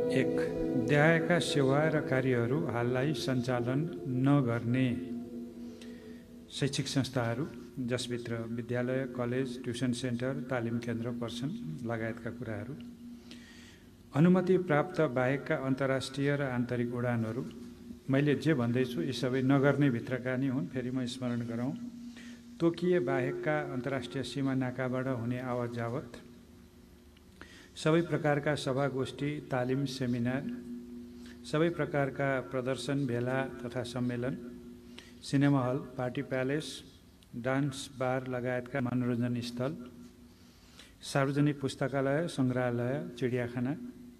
एक, देहायका सेवा र कार्यहरू हाललाई सञ्चालन नगर्ने शैक्षिक संस्थाहरू जसभित्र विद्यालय, कलेज, ट्युसन सेन्टर, तालिम केन्द्र पर्छन् लगायतका कुराहरू। अनुमति प्राप्त बाहेकका अन्तर्राष्ट्रिय र आन्तरिक उडानहरू, मैले जे भन्दैछु यी सबै नगर्ने भित्रका नै हुन्। फेरि म स्मरण गराउँ, तोकिए बाहेकका अन्तर्राष्ट्रिय सीमा नाकाबाट हुने आवत जावत, सबै प्रकारका सभागोष्ठी, तालिम, सेमिनार, सबै प्रकारका प्रदर्शन, भेला तथा सम्मेलन, cinema hall, party palace, dance bar लगायतका मनोरञ्जन स्थल, सार्वजनिक पुस्तकालय, सङ्ग्रहालय, चिडियाखाना,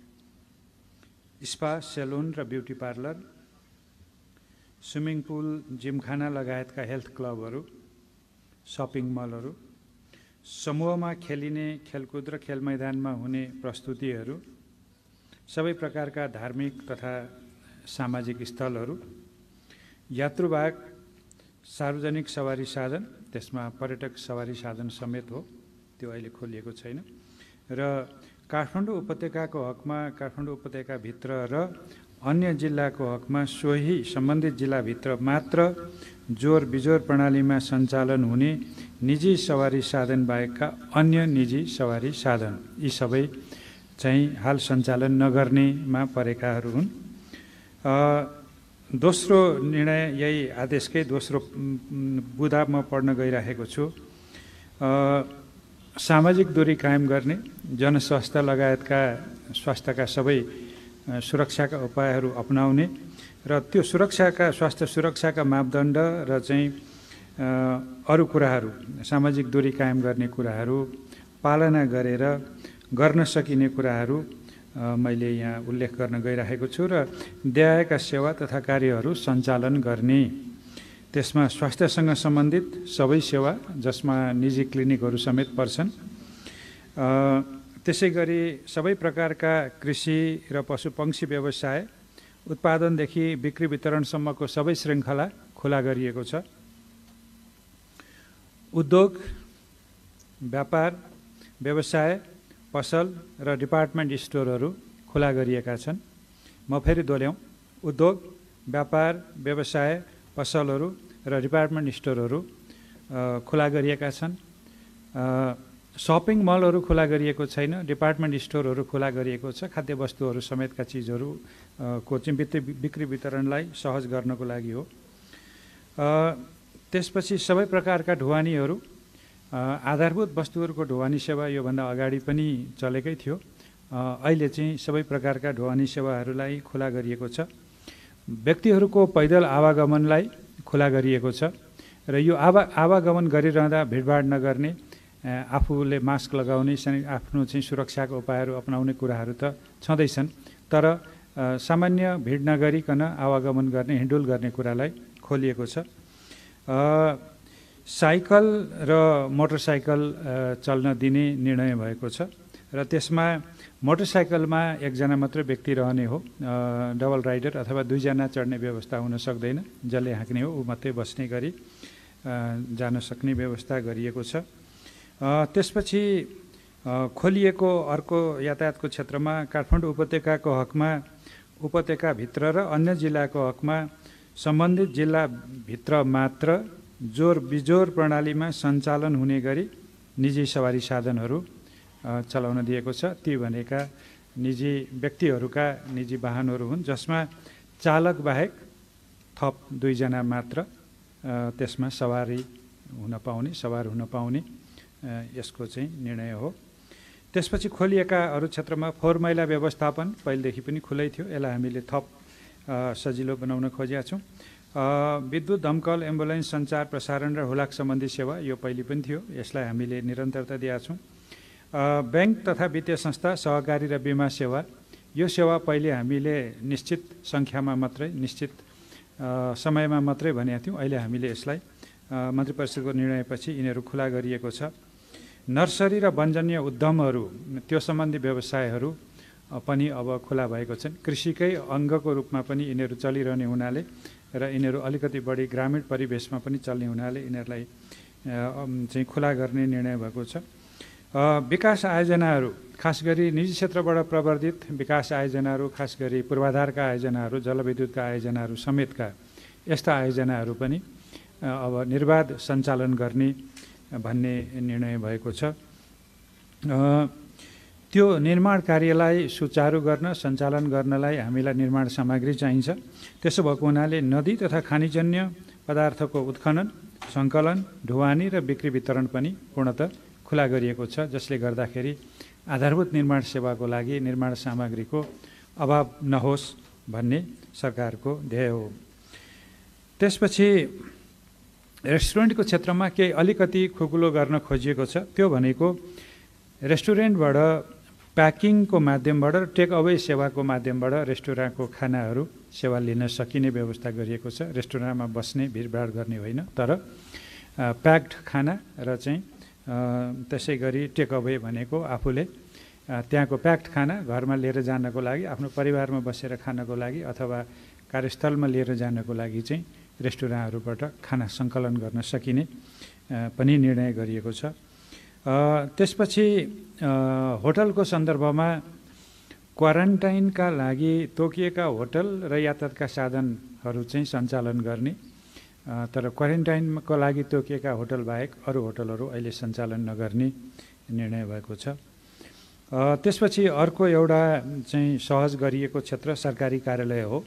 स्पा, सेलुन र beauty parlour, swimming pool, gymkhana लगायतका हेल्थ क्लबहरू, सपिङ मलहरू, समूहमा खेलिने खेलकुद र खेल मैदानमा हुने प्रस्तुतिहरू, सबै प्रकारका धार्मिक तथा सामाजिक स्थलहरू, यात्रुवाहक सार्वजनिक सवारी साधन, त्यसमा पर्यटक सवारी साधन समेत हो, त्यो अहिले खोलिएको छैन, र काठमाडौँ उपत्यकाको हकमा काठमाडौँ उपत्यकाभित्र र अन्य जिल्लाको हकमा सोही सम्बन्धित जिल्लाभित्र मात्र जोर बिजोर प्रणालीमा सञ्चालन हुने निजी सवारी साधन बाहेकका अन्य निजी सवारी साधन, यी सबै चाहिँ हाल सञ्चालन नगर्नेमा परेकाहरू हुन्। दोस्रो निर्णय यही आदेशकै दोस्रो बुँदा म पढ्न गइराखेको छु। सामाजिक दूरी कायम गर्ने, जनस्वास्थ्य लगायतका स्वास्थ्यका सबै सुरक्षाका उपायहरू अपनाउने र त्यो स्वास्थ्य सुरक्षाका मापदण्ड र चाहिँ अरू कुराहरू, सामाजिक दूरी कायम गर्ने कुराहरू पालना गरेर गर्न सकिने कुराहरू मैले यहाँ उल्लेख गर्न गइराखेको छु र देहायका सेवा तथा कार्यहरू सञ्चालन गर्ने, त्यसमा स्वास्थ्यसँग सम्बन्धित सबै सेवा जसमा निजी क्लिनिकहरू समेत पर्छन्, त्यसै गरी सबै प्रकारका कृषि र पशुपक्षी व्यवसाय, उत्पादनदेखि बिक्री वितरणसम्मको सबै श्रृङ्खला खुला गरिएको छ। उद्योग, व्यापार, व्यवसाय, पसल र डिपार्टमेन्ट स्टोरहरू खुला गरिएका छन्। म फेरि दोहोऱ्याउँ, उद्योग, व्यापार, व्यवसाय, पसलहरू र डिपार्टमेन्ट स्टोरहरू खुला गरिएका छन्। सपिङ मलहरू खुला गरिएको छैन, डिपार्टमेन्ट स्टोरहरू खुला गरिएको छ। खाद्य वस्तुहरू समेतका चिजहरू को चाहिँ बिक्री वितरणलाई सहज गर्नको लागि हो। त्यसपछि सबै प्रकारका ढुवानीहरू, आधारभूत वस्तुहरूको ढुवानी सेवा योभन्दा अगाडि पनि चलेकै थियो, अहिले चाहिँ सबै प्रकारका ढुवानी सेवाहरूलाई खुला गरिएको छ। व्यक्तिहरूको पैदल आवागमनलाई खुला गरिएको छ र यो आवागमन गरिरहँदा भिडभाड नगर्ने, आफूले मास्क लगाउने, आफ्नो चाहिँ सुरक्षाको उपायहरू अपनाउने कुराहरू त छँदैछन्, तर सामान्य भिड नगरिकन आवागमन गर्ने, हिँडुल गर्ने कुरालाई खोलिएको छ। साइकल र मोटरसाइकल चल्न दिने निर्णय भएको छ र त्यसमा मोटरसाइकलमा एकजना मात्रै व्यक्ति रहने हो, डबल राइडर अथवा दुईजना चढ्ने व्यवस्था हुन सक्दैन, जसले हाँक्ने हो ऊ मात्रै बस्ने गरी जान सक्ने व्यवस्था गरिएको छ। त्यसपछि खोलिएको अर्को यातायातको क्षेत्रमा काठमाडौँ उपत्यकाको हकमा उपत्यकाभित्र र अन्य जिल्लाको हकमा सम्बन्धित जिल्लाभित्र मात्र जोर बिजोर प्रणालीमा सञ्चालन हुने गरी निजी सवारी साधनहरू चलाउन दिएको छ। ती भनेका निजी व्यक्तिहरूका निजी वाहनहरू हुन् जसमा चालक बाहेक थप 2 जना मात्र त्यसमा सवार हुन पाउने यसको चाहिँ निर्णय हो। त्यसपछि खोलिएका अरू क्षेत्रमा फोहोर मैला व्यवस्थापन पहिलेदेखि पनि खुलै थियो, यसलाई हामीले थप सजिलो बनाउन खोजेका छौँ। विद्युत, दमकल, एम्बुलेन्स, सञ्चार, प्रसारण र हुलाक सम्बन्धी सेवा यो पहिले पनि थियो, यसलाई हामीले निरन्तरता दिएका छौँ। ब्याङ्क तथा वित्तीय संस्था, सहकारी र बिमा सेवा, यो सेवा पहिले हामीले निश्चित सङ्ख्यामा मात्रै, निश्चित समयमा मात्रै भनेका थियौँ, अहिले हामीले यसलाई मन्त्री परिषदको निर्णयपछि यिनीहरू खुला गरिएको छ। नर्सरी र वनजन्य उद्यमहरू, त्यो सम्बन्धी व्यवसायहरू पनि अब खुला भएको छन्। कृषिकै अङ्गको रूपमा पनि यिनीहरू चलिरहने हुनाले र यिनीहरू अलिकति बढी ग्रामीण परिवेशमा पनि चल्ने हुनाले यिनीहरूलाई चाहिँ खुला गर्ने निर्णय भएको छ। विकास आयोजनाहरू खास गरी निजी क्षेत्रबाट प्रवर्धित विकास आयोजनाहरू, खास गरी पूर्वाधारका आयोजनाहरू, जलविद्युतका आयोजनाहरू समेतका यस्ता आयोजनाहरू पनि अब निर्बाध सञ्चालन गर्ने भन्ने निर्णय भएको छ। त्यो निर्माण कार्यलाई सुचारू गर्न, सञ्चालन गर्नलाई हामीलाई निर्माण सामग्री चाहिन्छ। त्यसो भएको हुनाले नदी तथा खानीजन्य पदार्थको उत्खनन, सङ्कलन, ढुवानी र बिक्री वितरण पनि पूर्णतः खुला गरिएको छ, जसले गर्दाखेरि आधारभूत निर्माण सेवाको लागि निर्माण सामग्रीको अभाव नहोस् भन्ने सरकारको ध्येय हो। त्यसपछि रेस्टुरेन्टको क्षेत्रमा केही अलिकति खुकुलो गर्न खोजिएको छ। त्यो भनेको रेस्टुरेन्टबाट प्याकिङको माध्यमबाट र टेक अवे सेवाको माध्यमबाट रेस्टुरेन्टको खानाहरू सेवा लिन सकिने व्यवस्था गरिएको छ। रेस्टुरेन्टमा बस्ने, भिडभाड गर्ने होइन, तर प्याक्ड खाना र चाहिँ त्यसै गरी टेक अवे भनेको आफूले त्यहाँको प्याक्ड खाना घरमा लिएर जानको लागि, आफ्नो परिवारमा बसेर खानको लागि अथवा कार्यस्थलमा लिएर जानको लागि चाहिँ रेस्टुरेन्टहरूबाट खाना सङ्कलन गर्न सकिने पनि निर्णय गरिएको छ। त्यसपछि होटलको सन्दर्भमा क्वारेन्टाइनका लागि तोकिएका होटल र यातायातका साधनहरू चाहिँ सञ्चालन गर्ने, तर क्वारेन्टाइनको लागि तोकिएका होटल बाहेक अरू होटलहरू अहिले सञ्चालन नगर्ने निर्णय भएको छ। त्यसपछि अर्को एउटा चाहिँ सहज गरिएको क्षेत्र सरकारी कार्यालय हो।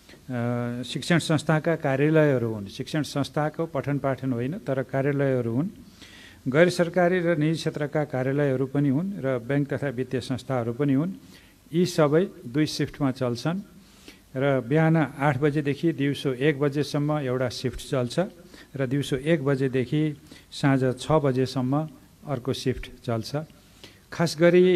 शिक्षण संस्थाका कार्यालयहरू हुन्। शिक्षण संस्थाको पठन पाठन होइन, तर कार्यालयहरू हुन्। गैर सरकारी र निजी क्षेत्रका कार्यालयहरू पनि हुन् र ब्याङ्क तथा वित्तीय संस्थाहरू पनि हुन्। यी सबै 2 सिफ्टमा चल्छन् र बिहान 8 बजेदेखि दिउँसो 1 बजेसम्म एउटा सिफ्ट चल्छ र दिउँसो 1 बजेदेखि साँझ 6 बजेसम्म अर्को सिफ्ट चल्छ। खास गरी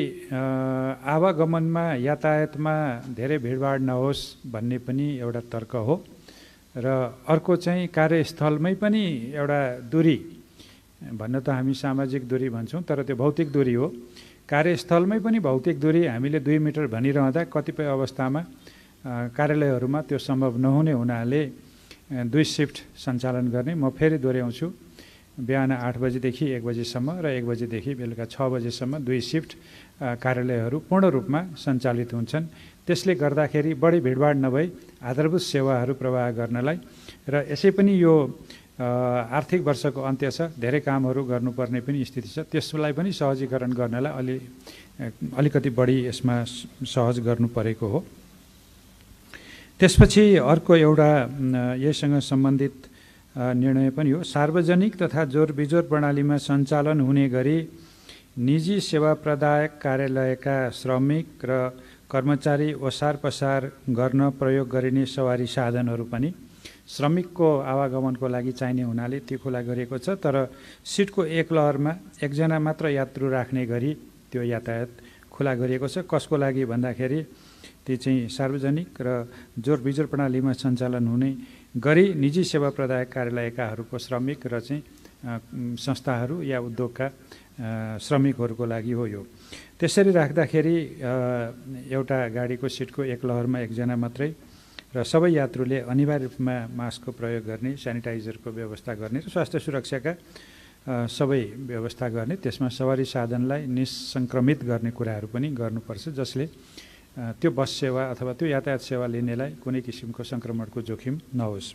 आवागमनमा, यातायातमा धेरै भिडभाड नहोस् भन्ने पनि एउटा तर्क हो र अर्को चाहिँ कार्यस्थलमै पनि एउटा दूरी, भन्न त हामी सामाजिक दूरी भन्छौँ, तर त्यो भौतिक दूरी हो। कार्यस्थलमै पनि भौतिक दूरी हामीले 2 मिटर भनिरहँदा कतिपय अवस्थामा कार्यालयहरूमा त्यो सम्भव नहुने हुनाले 2 सिफ्ट सञ्चालन गर्ने। म फेरि दोहोऱ्याउँछु, बिहान 8 बजेदेखि 1 बजेसम्म र 1 बजेदेखि बेलुका 6 बजेसम्म 2 सिफ्ट कार्यालयहरू पूर्ण रूपमा सञ्चालित हुन्छन्। त्यसले गर्दाखेरि बढी भिडभाड नभई आधारभूत सेवाहरू प्रवाह गर्नलाई र यसै पनि यो आर्थिक वर्षको अन्त्य छ, धेरै कामहरू गर्नुपर्ने पनि स्थिति छ, त्यसलाई पनि सहजीकरण गर्नलाई अलिकति बढी यसमा सहज गर्नु परेको हो। त्यसपछि अर्को एउटा यससँग सम्बन्धित निर्णय पनि हो। सार्वजनिक तथा जोरबिजोर प्रणालीमा सञ्चालन हुने गरी निजी सेवा प्रदायक कार्यालयका श्रमिक र कर्मचारी ओसार पसार गर्न प्रयोग गरिने सवारी साधनहरू पनि श्रमिकको आवागमनको लागि चाहिने हुनाले त्यो खुला गरिएको छ, तर सिटको एक लहरमा एकजना मात्र यात्रु राख्ने गरी त्यो यातायात खुला गरिएको छ। कसको लागि भन्दाखेरि ती चाहिँ सार्वजनिक र जोरबिजोर प्रणालीमा सञ्चालन हुने गरी निजी सेवा प्रदायक कार्यालयकाहरूको श्रमिक र चाहिँ संस्थाहरू या उद्योगका श्रमिकहरूको लागि हो। यो त्यसरी राख्दाखेरि एउटा गाडीको सिटको एक लहरमा एकजना मात्रै र सबै यात्रुले अनिवार्य रूपमा मास्कको प्रयोग गर्ने, सेनिटाइजरको व्यवस्था गर्ने र स्वास्थ्य सुरक्षाका सबै व्यवस्था गर्ने, त्यसमा सवारी साधनलाई निसङ्क्रमित गर्ने कुराहरू पनि गर्नुपर्छ, जसले त्यो बस सेवा अथवा त्यो यातायात सेवा लिनेलाई कुनै किसिमको सङ्क्रमणको जोखिम नहोस्।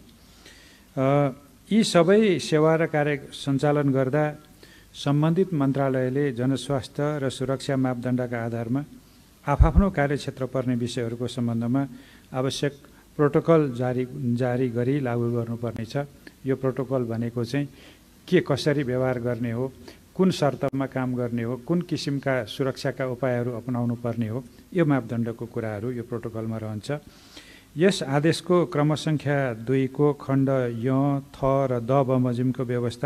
यी सबै सेवा र कार्य सञ्चालन गर्दा सम्बन्धित मन्त्रालयले जनस्वास्थ्य र सुरक्षा मापदण्डका आधारमा आफ्नो कार्यक्षेत्र पर्ने विषयहरूको सम्बन्धमा आवश्यक प्रोटोकल जारी गरी लागू गर्नुपर्नेछ। यो प्रोटोकल भनेको चाहिँ के कसरी व्यवहार गर्ने हो, कुन शर्तमा काम गर्ने हो, कुन किसिमका सुरक्षाका उपायहरू अपनाउनु पर्ने हो, यो मापदण्डको कुराहरू यो प्रोटोकलमा रहन्छ। यस आदेशको क्रमसङ्ख्या 2 को खण्ड य, थ र द बमोजिमको व्यवस्था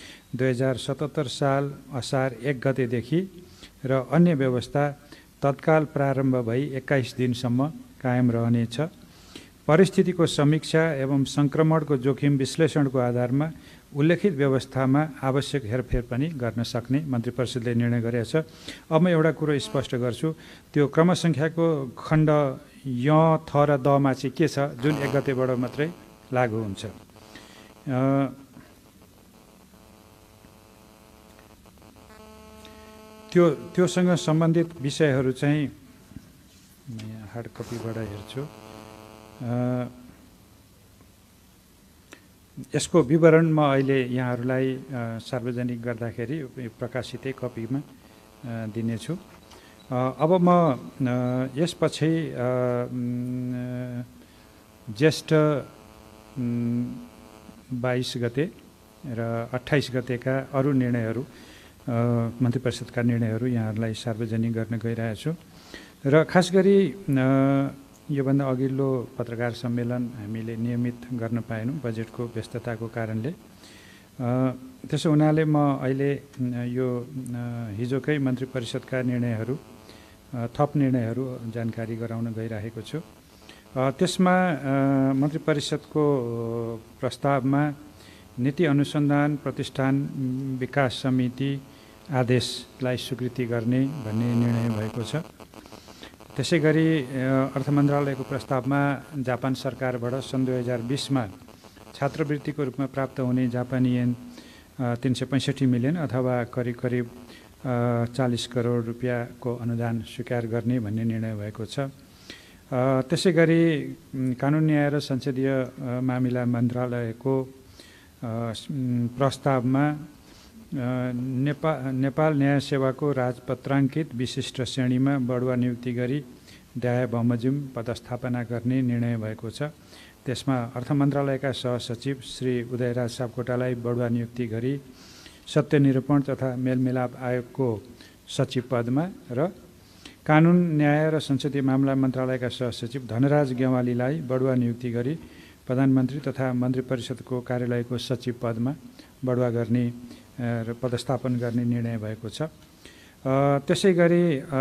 2077 साल असार 1 गतेदेखि र अन्य व्यवस्था तत्काल प्रारम्भ भई 21 दिनसम्म कायम रहनेछ। परिस्थितिको समीक्षा एवं सङ्क्रमणको जोखिम विश्लेषणको आधारमा उल्लेखित व्यवस्थामा आवश्यक हेरफेर पनि गर्न सक्ने मन्त्री परिषदले निर्णय गरेको छ। अब म एउटा कुरो स्पष्ट गर्छु, त्यो क्रमसङ्ख्याको खण्ड य, थ र दमा चाहिँ के छ, जुन 1 गतेबाट मात्रै लागू हुन्छ। त्योसँग सम्बन्धित विषयहरू चाहिँ म यहाँ हार्ड कपीबाट हेर्छु। यसको विवरण म अहिले यहाँहरूलाई सार्वजनिक गर्दाखेरि प्रकाशितै कपीमा दिनेछु। अब म यसपछि ज्येष्ठ 22 गते र 28 गतेका अरू निर्णयहरू मन्त्री परिषदका निर्णयहरू यहाँहरूलाई सार्वजनिक गर्न गइरहेको छु। र खास गरी योभन्दा अघिल्लो पत्रकार सम्मेलन हामीले नियमित गर्न पाएनौँ बजेटको व्यस्तताको कारणले। त्यसो हुनाले म अहिले यो हिजोकै मन्त्री परिषदका निर्णयहरू थप निर्णयहरू जानकारी गराउन गइरहेको छु। त्यसमा मन्त्री परिषदको प्रस्तावमा नीति अनुसन्धान प्रतिष्ठान विकास समिति आदेशलाई स्वीकृति गर्ने भन्ने निर्णय भएको छ। त्यसै गरी अर्थ मन्त्रालयको प्रस्तावमा जापान सरकारबाट सन् 2020मा छात्रवृत्तिको रूपमा प्राप्त हुने जापानी येन 365 मिलियन अथवा करिब 40 करोड रुपियाँको अनुदान स्वीकार गर्ने भन्ने निर्णय भएको छ। त्यसै गरी कानुन न्याय र संसदीय मामिला मन्त्रालयको प्रस्तावमा नेपाल न्याय सेवाको राजपत्राङ्कित विशिष्ट श्रेणीमा बढुवा नियुक्ति गरी दाय बमोजिम पदस्थापना गर्ने निर्णय भएको छ। त्यसमा अर्थ मन्त्रालयका सहसचिव श्री उदयराज सापकोटालाई बढुवा नियुक्ति गरी सत्यनिरूपण तथा मेलमिलाप आयोगको सचिव पदमा र कानुन न्याय र संसदीय मामला मन्त्रालयका सहसचिव धनराज गेवालीलाई बढुवा नियुक्ति गरी प्रधानमन्त्री तथा मन्त्री परिषदको कार्यालयको सचिव पदमा बढुवा गर्ने र पदस्थापन गर्ने निर्णय भएको छ। त्यसै गरी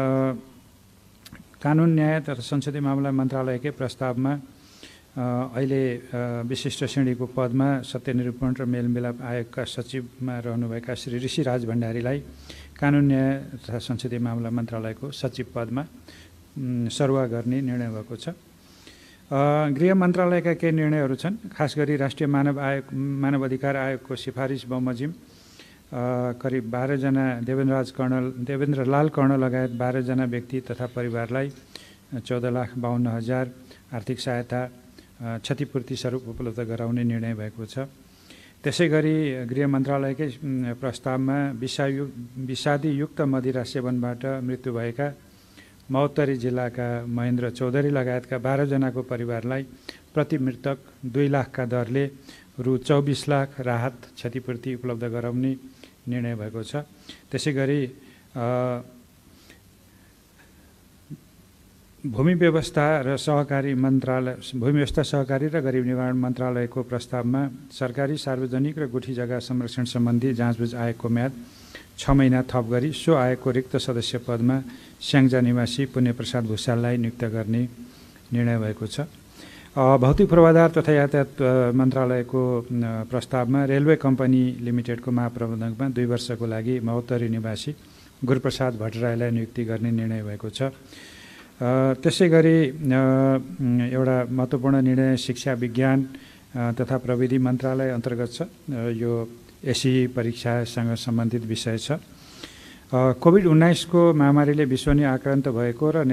कानुन न्याय तथा संसदीय मामला मन्त्रालयकै प्रस्तावमा अहिले विशिष्ट श्रेणीको पदमा सत्यनिरूपण र मेलमिलाप आयोगका सचिवमा रहनुभएका श्री ऋषिराज भण्डारीलाई कानुन न्याय तथा संसदीय मामला मन्त्रालयको सचिव पदमा सरुवा गर्ने निर्णय भएको छ। गृह मन्त्रालयका केही निर्णयहरू छन्। खास गरी राष्ट्रिय मानव अधिकार आयोगको सिफारिस बमोजिम करिब 12 जना देवेन्द्र लाल कर्ण लगायत 12 जना व्यक्ति तथा परिवारलाई 14,52,000 आर्थिक सहायता क्षतिपूर्ति स्वरूप उपलब्ध गराउने निर्णय भएको छ। त्यसै गरी गृह मन्त्रालयकै प्रस्तावमा विषादीयुक्त मदिरा सेवनबाट मृत्यु भएका महोत्तरी जिल्लाका महेन्द्र चौधरी लगायतका 12 जनाको परिवारलाई प्रति मृतक 2 लाखका दरले रु 24 लाख राहत क्षतिपूर्ति उपलब्ध गराउने निर्णय भएको छ। त्यसै गरी भूमि व्यवस्था सहकारी र गरिब निवारण मन्त्रालयको प्रस्तावमा सरकारी सार्वजनिक र गुठी जग्गा संरक्षण सम्बन्धी जाँचबुझ आयोगको म्याद 6 महिना थप गरी सो आयोगको रिक्त सदस्य पदमा स्याङ्जा निवासी पुण्यप्रसाद भुषाललाई नियुक्त गर्ने निर्णय भएको छ। भौतिक पूर्वाधार तथा यातायात मन्त्रालयको प्रस्तावमा रेलवे कम्पनी लिमिटेडको महाप्रबन्धकमा 2 वर्षको लागि महोत्तरी निवासी गुरुप्रसाद भट्टराईलाई नियुक्ति गर्ने निर्णय भएको छ। त्यसै गरी एउटा महत्त्वपूर्ण निर्णय शिक्षा विज्ञान तथा प्रविधि मन्त्रालय अन्तर्गत छ। यो एसई परीक्षासँग सम्बन्धित विषय छ। कोभिड-19 को महामारीले विश्व नै आक्रान्त भएको र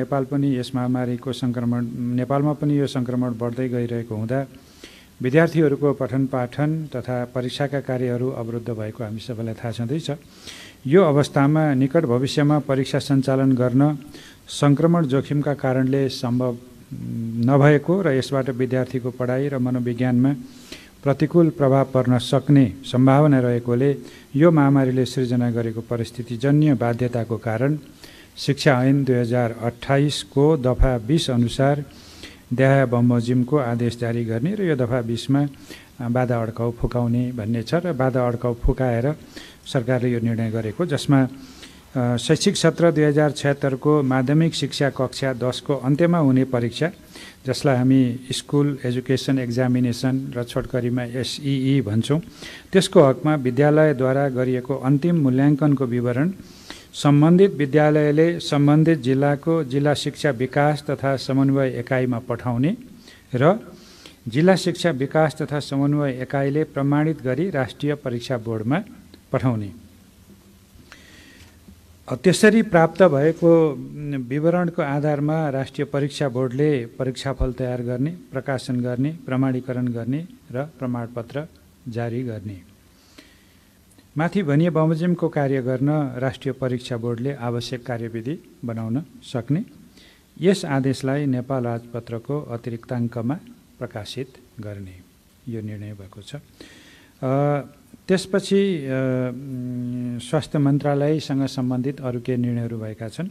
नेपालमा पनि यो सङ्क्रमण बढ्दै गइरहेको हुँदा विद्यार्थीहरूको पठन पाठन तथा परीक्षाका कार्यहरू अवरुद्ध भएको हामी सबैलाई थाहा छँदैछ। यो अवस्थामा निकट भविष्यमा परीक्षा सञ्चालन गर्न सङ्क्रमण जोखिमका कारणले सम्भव नभएको र यसबाट विद्यार्थीको पढाइ र मनोविज्ञानमा प्रतिकूल प्रभाव पर्न सक्ने सम्भावना रहेकोले यो महामारीले सृजना गरेको परिस्थितिजन्य बाध्यताको कारण शिक्षा ऐन 2028 को दफा 20 अनुसार दाय बमोजिमको आदेश जारी गर्ने र यो दफा 20 मा बाधा अड्काउ फुकाउने भन्ने छ र बाधा अड्काउ फुकाएर सरकारले यो निर्णय गरेको, जसमा शैक्षिक सत्र 2076 को माध्यमिक शिक्षा कक्षा 10 को अन्त्यमा हुने परीक्षा, जसलाई हामी स्कुल एजुकेसन एक्जामिनेसन र छोटकरीमा SEE भन्छौँ, त्यसको हकमा विद्यालयद्वारा गरिएको अन्तिम मूल्याङ्कनको विवरण सम्बन्धित विद्यालयले सम्बन्धित जिल्लाको जिल्ला शिक्षा विकास तथा समन्वय एकाइमा पठाउने र जिल्ला शिक्षा विकास तथा समन्वय एकाइले प्रमाणित गरी राष्ट्रिय परीक्षा बोर्डमा पठाउने। त्यसरी प्राप्त भएको विवरणको आधारमा राष्ट्रिय परीक्षा बोर्डले परीक्षाफल तयार गर्ने, प्रकाशन गर्ने, प्रमाणीकरण गर्ने र प्रमाणपत्र जारी गर्ने। माथि भनिए बमोजिमको कार्य गर्न राष्ट्रिय परीक्षा बोर्डले आवश्यक कार्यविधि बनाउन सक्ने। यस आदेशलाई नेपाल राजपत्रको अतिरिक्ताङ्कमा प्रकाशित गर्ने यो निर्णय भएको छ। त्यसपछि स्वास्थ्य मन्त्रालयसँग सम्बन्धित अरू केही निर्णयहरू भएका छन्।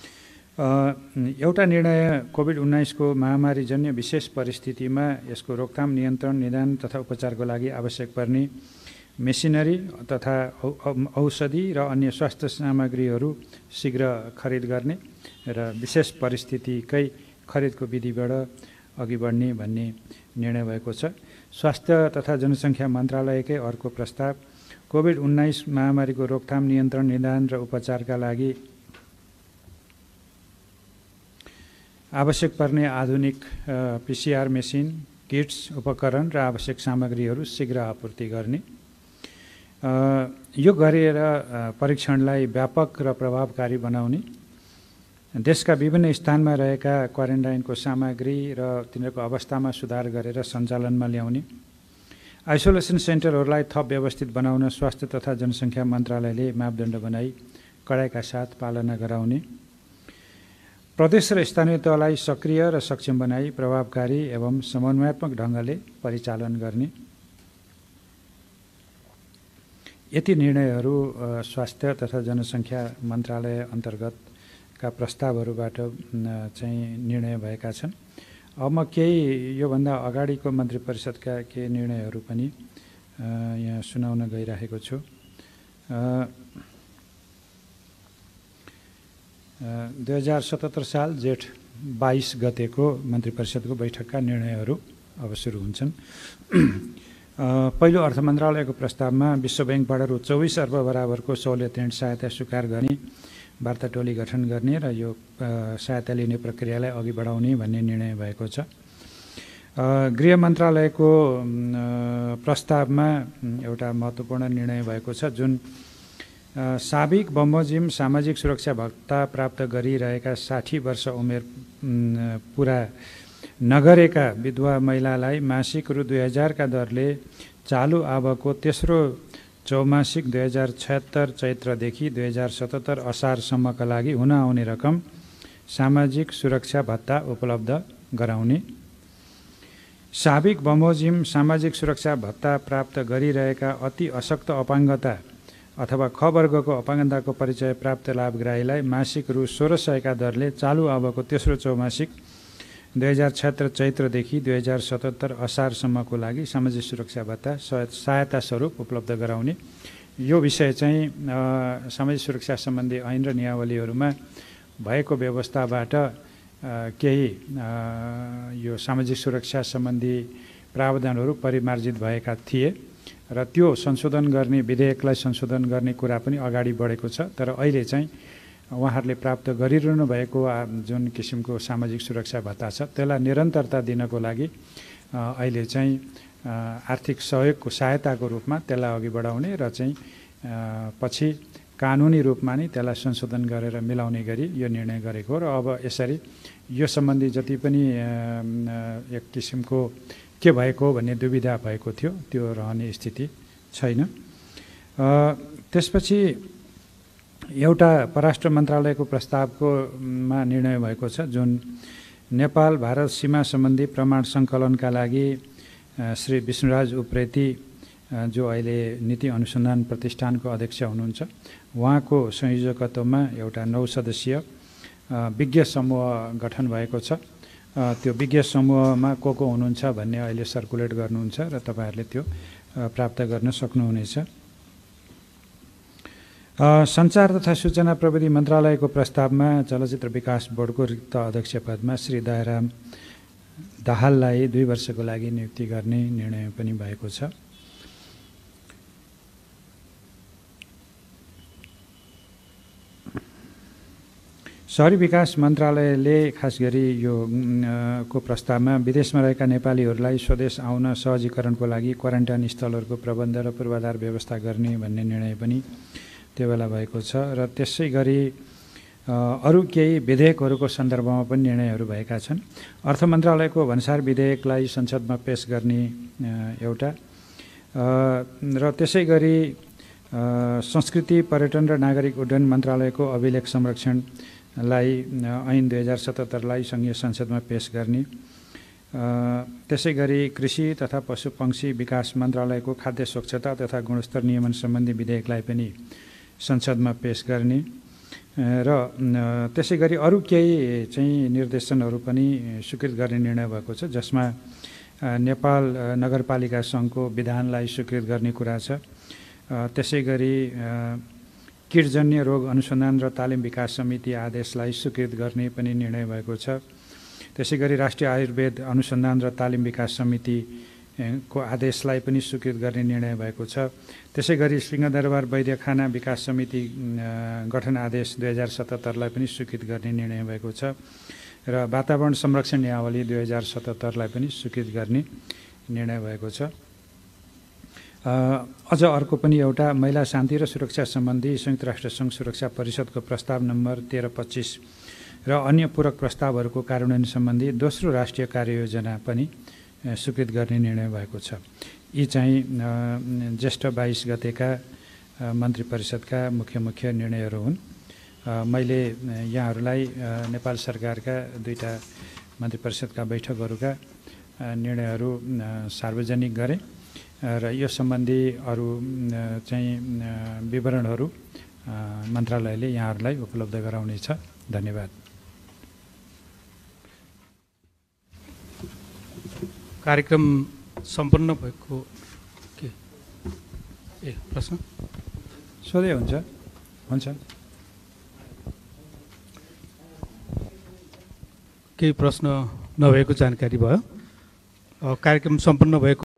एउटा निर्णय कोभिड-19 को महामारीजन्य विशेष परिस्थितिमा यसको रोकथाम, नियन्त्रण, निदान तथा उपचारको लागि आवश्यक पर्ने मेसिनरी तथा औषधि र अन्य स्वास्थ्य सामग्रीहरू शीघ्र खरिद गर्ने र विशेष परिस्थितिकै खरिदको विधिबाट अघि बढ्ने भन्ने निर्णय भएको छ। स्वास्थ्य तथा जनसङ्ख्या मन्त्रालयकै अर्को प्रस्ताव कोभिड-19 महामारीको रोकथाम, नियन्त्रण, निदान र उपचारका लागि आवश्यक पर्ने आधुनिक PCR मेसिन, किट्स, उपकरण र आवश्यक सामग्रीहरू शीघ्र आपूर्ति गर्ने। यो गरेर परीक्षणलाई व्यापक र प्रभावकारी बनाउने, देशका विभिन्न स्थानमा रहेका क्वारेन्टाइनको सामग्री र तिनीहरूको अवस्थामा सुधार गरेर सञ्चालनमा ल्याउने, आइसोलेसन सेन्टरहरूलाई थप व्यवस्थित बनाउन स्वास्थ्य तथा जनसङ्ख्या मन्त्रालयले मापदण्ड बनाई कडाइका साथ पालना गराउने, प्रदेश र स्थानीय तहलाई सक्रिय र सक्षम बनाई प्रभावकारी एवं समन्वयात्मक ढङ्गले परिचालन गर्ने। यति निर्णयहरू स्वास्थ्य तथा जनसङ्ख्या मन्त्रालय अन्तर्गतका प्रस्तावहरूबाट चाहिँ निर्णय भएका छन्। अब म केही योभन्दा अगाडिको मन्त्री परिषदका केही निर्णयहरू पनि यहाँ सुनाउन गइरहेको छु। 2077 साल जेठ 22 गतेको मन्त्री परिषदको बैठकका निर्णयहरू अब सुरु हुन्छन्। पहिलो अर्थ मन्त्रालयको प्रस्तावमा विश्व ब्याङ्कबाट रु 24 अर्ब बराबरको सहुलियत ऋण सहायता स्वीकार गर्ने, वार्ता टोली गठन गर्ने र यो सहायता लिने प्रक्रियालाई अघि बढाउने भन्ने निर्णय भएको छ। गृह मन्त्रालयको प्रस्तावमा एउटा महत्त्वपूर्ण निर्णय भएको छ, जुन साबिक बमोजिम सामाजिक सुरक्षा भत्ता प्राप्त गरिरहेका 60 वर्ष उमेर पुरा नगरेका विधवा महिलालाई मासिक रु 2000 का दरले चालु आवको तेस्रो चौमासिक 2076 चैत्रदेखि 2077 असारसम्मका लागि हुन आउने रकम सामाजिक सुरक्षा भत्ता उपलब्ध गराउने, साबिक बमोजिम सामाजिक सुरक्षा भत्ता प्राप्त गरिरहेका अति अशक्त अपाङ्गता अथवा ख वर्गको अपाङ्गताको परिचय प्राप्त लाभग्राहीलाई मासिक रु 1600 का दरले चालु आवको तेस्रो चौमासिक 2076 चैत्रदेखि 2077 असारसम्मको लागि सामाजिक सुरक्षा भत्ता सहायता स्वरूप उपलब्ध गराउने। यो विषय चाहिँ सामाजिक सुरक्षा सम्बन्धी ऐन र नियमावलीहरूमा भएको व्यवस्थाबाट केही यो सामाजिक सुरक्षा सम्बन्धी प्रावधानहरू परिमार्जित भएका थिए र त्यो संशोधन गर्ने विधेयकलाई संशोधन गर्ने कुरा पनि अगाडि बढेको छ। तर अहिले चाहिँ उहाँहरूले प्राप्त गरिरहनु भएको जुन किसिमको सामाजिक सुरक्षा भत्ता छ त्यसलाई निरन्तरता दिनको लागि अहिले चाहिँ आर्थिक सहयोगको सहायताको रूपमा त्यसलाई अघि बढाउने र चाहिँ पछि कानुनी रूपमा नै त्यसलाई संशोधन गरेर मिलाउने गरी यो निर्णय गरेको र अब यसरी यो सम्बन्धी जति पनि एक किसिमको के भएको भन्ने दुविधा भएको थियो त्यो रहने स्थिति छैन। त्यसपछि एउटा परराष्ट्र मन्त्रालयको प्रस्तावको निर्णय भएको छ, जुन नेपाल भारत सीमा सम्बन्धी प्रमाण सङ्कलनका लागि श्री विष्णुराज उप्रेती जो अहिले नीति अनुसन्धान प्रतिष्ठानको अध्यक्ष हुनुहुन्छ, उहाँको संयोजकत्वमा एउटा 9 सदस्यीय विज्ञ समूह गठन भएको छ। त्यो विज्ञ समूहमा को हुनुहुन्छ भन्ने अहिले सर्कुलेट गर्नुहुन्छ र तपाईहरुले त्यो प्राप्त गर्न सक्नुहुनेछ। सञ्चार तथा सूचना प्रविधि मन्त्रालयको प्रस्तावमा चलचित्र विकास बोर्डको रिक्त अध्यक्ष पदमा श्री दयाराम दाहाललाई 2 वर्षको लागि नियुक्ति गर्ने निर्णय पनि भएको छ। शहरी विकास मन्त्रालयले खास गरी यो को प्रस्तावमा विदेशमा रहेका नेपालीहरूलाई स्वदेश आउन सहजीकरणको लागि क्वारेन्टाइन स्थलहरूको प्रबन्ध र पूर्वाधार व्यवस्था गर्ने भन्ने निर्णय पनि त्यो बेला भएको छ। र त्यसै गरी अरू केही विधेयकहरूको सन्दर्भमा पनि निर्णयहरू भएका छन्। अर्थ मन्त्रालयको भन्सार विधेयकलाई संसदमा पेश गर्ने एउटा र त्यसै गरी संस्कृति पर्यटन र नागरिक उड्डयन मन्त्रालयको अभिलेख संरक्षणलाई ऐन 2077लाई सङ्घीय संसदमा पेश गर्ने। त्यसै गरी कृषि तथा पशुपक्षी विकास मन्त्रालयको खाद्य स्वच्छता तथा गुणस्तर नियमन सम्बन्धी विधेयकलाई पनि संसदमा पेश गर्ने र त्यसै गरी अरू केही चाहिँ निर्देशनहरू पनि स्वीकृत गर्ने निर्णय भएको छ, जसमा नेपाल नगरपालिका सङ्घको विधानलाई स्वीकृत गर्ने कुरा छ। त्यसै गरी कीटजन्य रोग अनुसन्धान र तालिम विकास समिति आदेशलाई स्वीकृत गर्ने पनि निर्णय भएको छ। त्यसै गरी राष्ट्रिय आयुर्वेद अनुसन्धान र तालिम विकास समितिको आदेशलाई पनि स्वीकृत गर्ने निर्णय भएको छ। त्यसै गरी सिंहदरबार वैद्यखाना विकास समिति गठन आदेश 2077लाई पनि स्वीकृत गर्ने निर्णय भएको छ र वातावरण संरक्षण नियावली 2077लाई पनि स्वीकृत गर्ने निर्णय भएको छ। अझ अर्को पनि एउटा महिला शान्ति र सुरक्षा सम्बन्धी संयुक्त राष्ट्रसङ्घ सुरक्षा परिषदको प्रस्ताव नम्बर 1325 र अन्य पूरक प्रस्तावहरूको कार्यान्वयन सम्बन्धी दोस्रो राष्ट्रिय कार्ययोजना पनि स्वीकृत गर्ने निर्णय भएको छ। यी चाहिँ ज्येष्ठ 22 गतेका मन्त्री परिषदका मुख्य निर्णयहरू हुन्। मैले यहाँहरूलाई नेपाल सरकारका दुईटा मन्त्री परिषदका बैठकहरूका निर्णयहरू सार्वजनिक गरेँ र यो सम्बन्धी अरू चाहिँ विवरणहरू मन्त्रालयले यहाँहरूलाई उपलब्ध गराउनेछ। धन्यवाद। कार्यक्रम सम्पन्न भएको के प्रश्न सोधे हुन्छ? हुन्छ। केही प्रश्न नभएको जानकारी भयो। कार्यक्रम सम्पन्न भएको